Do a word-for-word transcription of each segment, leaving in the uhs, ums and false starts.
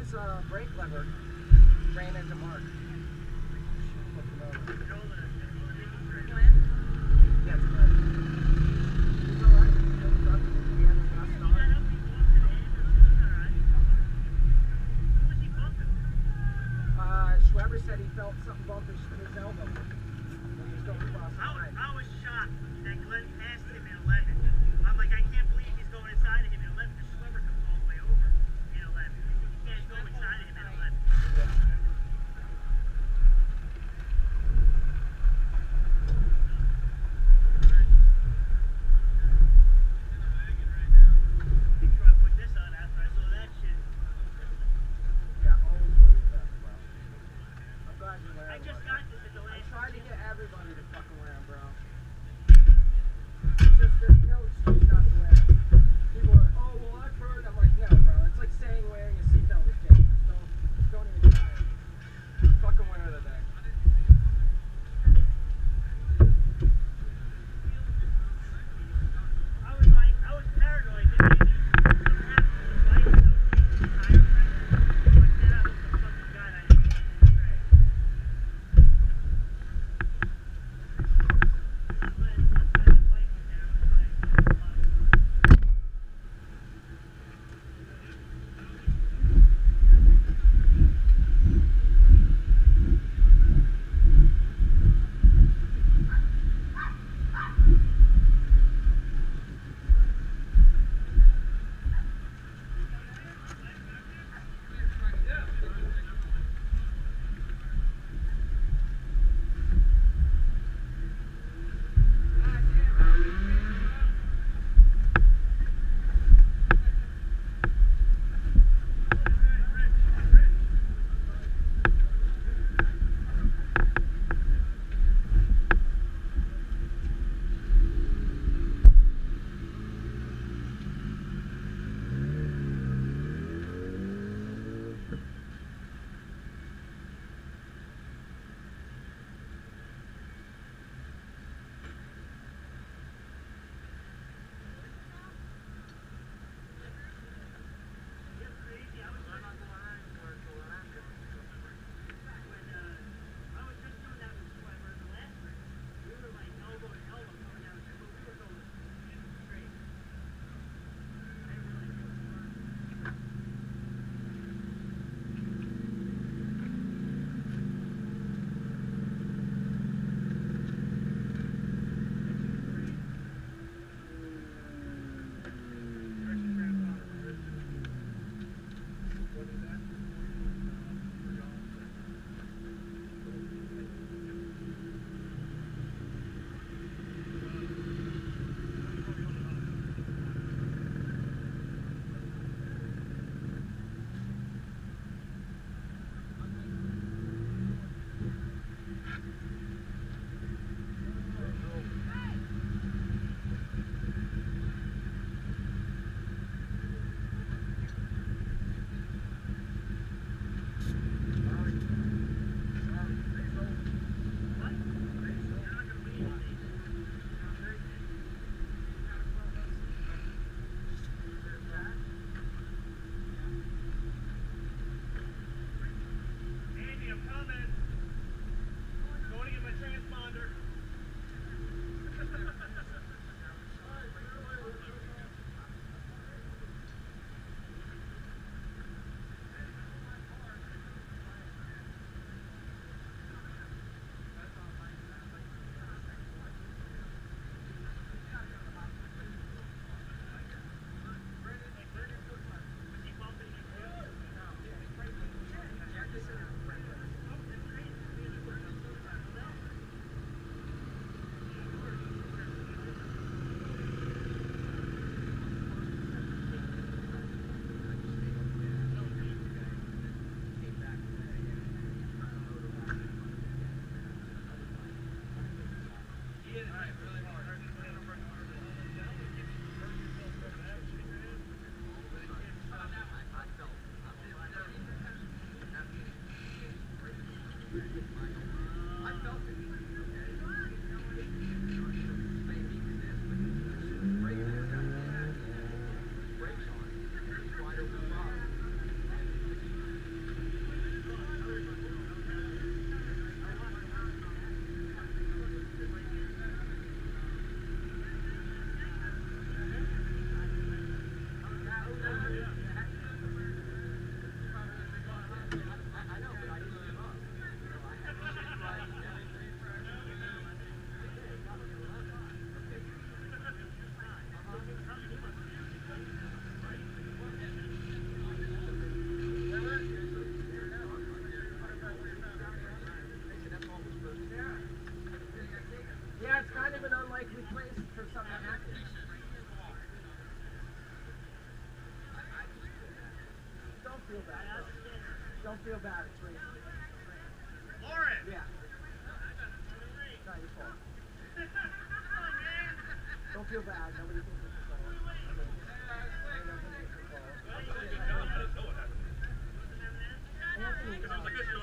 Scott's uh, brake lever ran into Mark. Yeah, it's good. He's alright. He hasn't got started. Uh, Schweber said he felt something bump his, his elbow when he was going across the line. I was shocked that Glenn passed him in eleven. I'm like, I can't believe he's going inside of him in eleven because Schweber comes all the way over in eleven. He can't go inside of him in eleven. Yeah. feel bad. It's raining. Lauren! Yeah. It's not your fault. Don't feel bad. Nobody thinks it's your fault. Anthony, uh,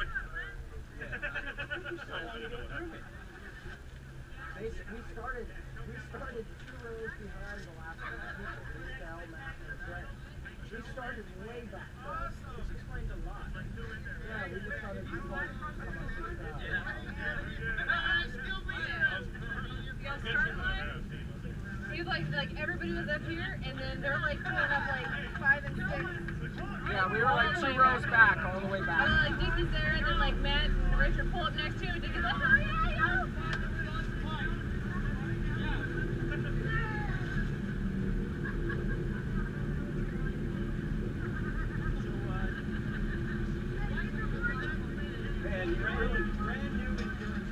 Basically, we started, we started two rows behind the last two people. We fell, Matt, and Brett. We started way back. This explains a lot. Yeah, we just started to come on figured out. Yeah, start line. He was like, like everybody was up here, and then they're like pulling up like five and six. Yeah, we were like two rows back, all the way back. And then like Dickie's there, and then like Matt and Richard pull up next to him, and Dickie's like, oh yeah, yo! Man, you're really brand new endurance.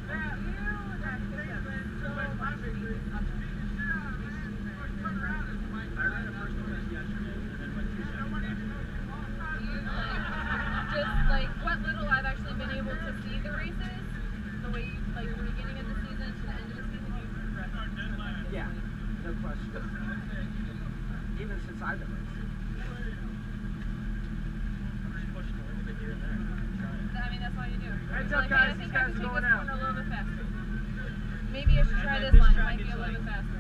I ran a personal best yesterday, and then went two seconds. Just like what little I've actually been able to see the races, the way you, like the beginning of the season to the end of the season, you've progressed. Yeah, no question. Even since I've been racing. I'm just pushing a little bit here and there. I mean, that's all you do. Heads You're up, like, guys, hey, I think these I guys can are take going this out. corner a little bit faster. Maybe I should try And then this this line. It track might be is a little like- bit faster.